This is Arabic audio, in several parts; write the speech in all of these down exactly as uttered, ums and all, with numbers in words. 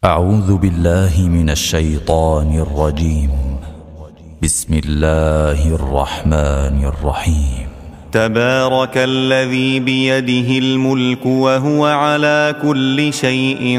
أعوذ بالله من الشيطان الرجيم. بسم الله الرحمن الرحيم. تبارك الذي بيده الملك وهو على كل شيء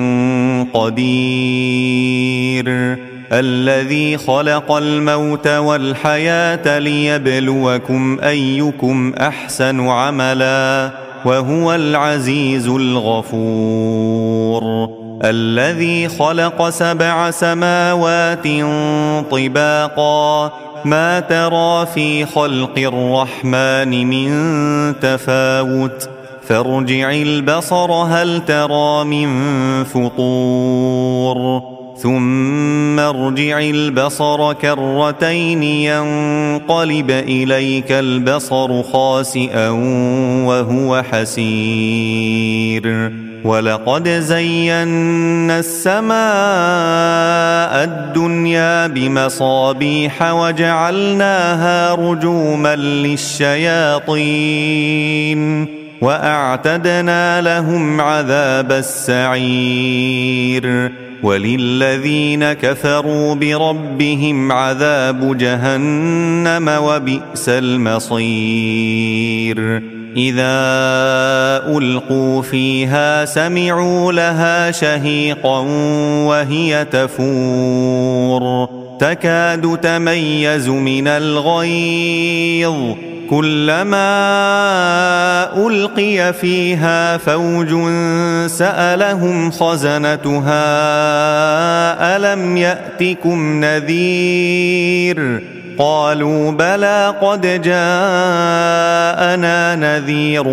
قدير، الذي خلق الموت والحياة ليبلوكم أيكم أحسن عملا وهو العزيز الغفور، الذي خلق سبع سماوات طباقا ما ترى في خلق الرحمن من تفاوت فارجع البصر هل ترى من فطور ثم ارجع البصر كرتين ينقلب إليك البصر خاسئا وهو حسير، ولقد زينا السماء الدنيا بمصابيح وجعلناها رجوما للشياطين وأعتدنا لهم عذاب السعير، وللذين كفروا بربهم عذاب جهنم وبئس المصير. إذا ألقوا فيها سمعوا لها شهيقا وهي تفور تكاد تميز من الغيظ، كلما ألقي فيها فوج سألهم خزنتها ألم يأتكم نذير؟ قالوا بلى قد جاءنا نذير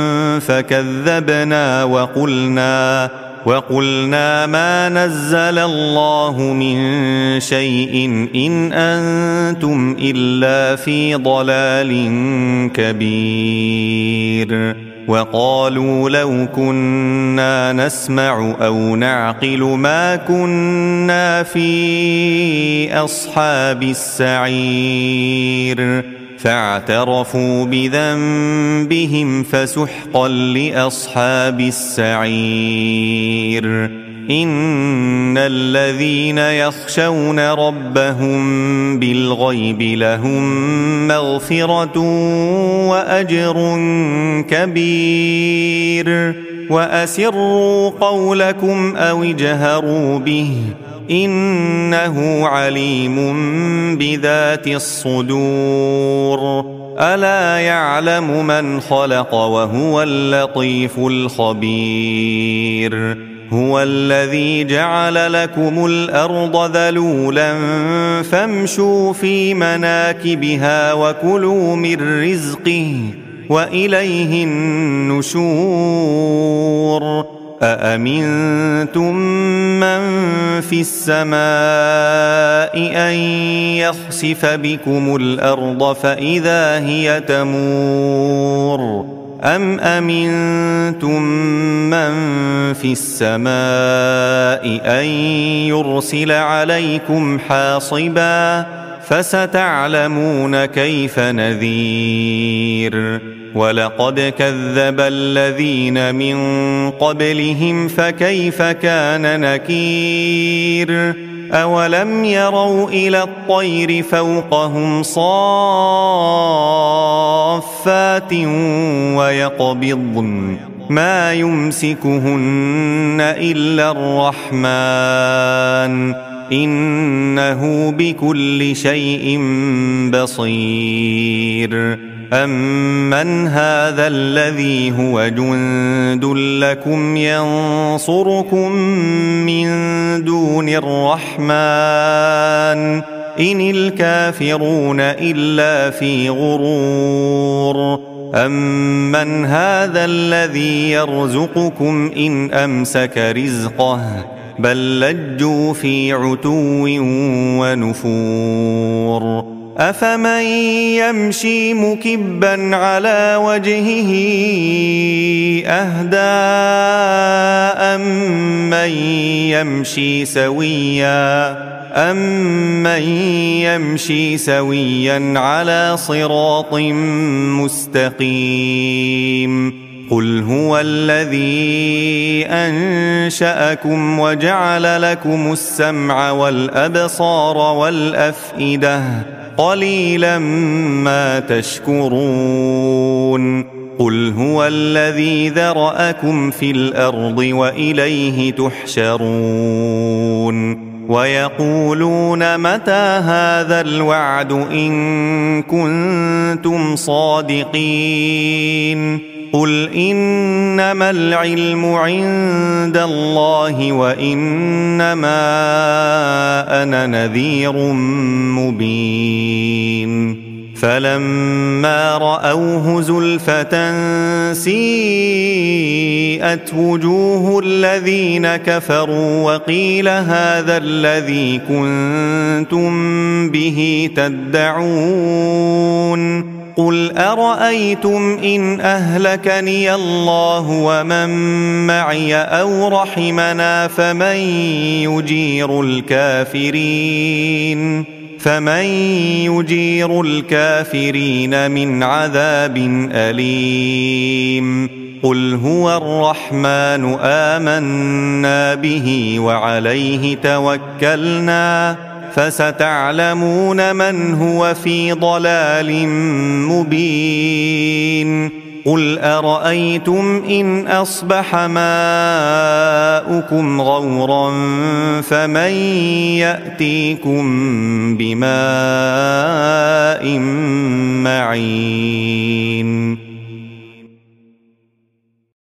فكذبنا وقلنا وقلنا ما نزل الله من شيء إن أنتم إلا في ضلال كبير. وقالوا لو كنا نسمع أو نعقل ما كنا في أصحاب السعير، فاعترفوا بذنبهم فسحقا لأصحاب السعير. إن الذين يخشون ربهم بالغيب لهم مغفرة وأجر كبير. وأسروا قولكم أو اجهروا به إنه عليم بذات الصدور. ألا يعلم من خلق وهو اللطيف الخبير. هو الذي جعل لكم الأرض ذلولا فامشوا في مناكبها وكلوا من رزقه وإليه النشور. أأمنتم من في السماء أن يخسف بكم الأرض فإذا هي تمور، أم أمنتم من في السماء أن يرسل عليكم حاصبا فستعلمون كيف نذير. ولقد كذب الذين من قبلهم فكيف كان نكير. أولم يروا إلى الطير فوقهم صافات ويقبضن ما يمسكهن إلا الرحمن إنه بكل شيء بصير. أمن هذا الذي هو جند لكم ينصركم من دون الرحمن إن الكافرون إلا في غرور. أمن هذا الذي يرزقكم إن أمسك رزقه بل لجوا في عتو ونفور. أفمن يمشي مكبا على وجهه أهدى أمن يمشي سويا أمن يمشي سويا على صراط مستقيم. قل هو الذي أنشأكم وجعل لكم السمع والأبصار والأفئدة قليلا ما تشكرون قل هو الذي ذرأكم في الأرض وإليه تحشرون ويقولون متى هذا الوعد إن كنتم صادقين قل إنما العلم عند الله وإنما أنا نذير مبين فلما رأوه زلفة سيئت وجوه الذين كفروا وقيل هذا الذي كنتم به تدعون قل أرأيتم إن أهلكني الله ومن معي أو رحمنا فمن يجير الكافرين فمن يجير الكافرين من عذاب أليم قل هو الرحمن آمنا به وعليه توكلنا فستعلمون من هو في ضلال مبين قل أرأيتم إن أصبح ماؤكم غورا فمن يأتيكم بماء معين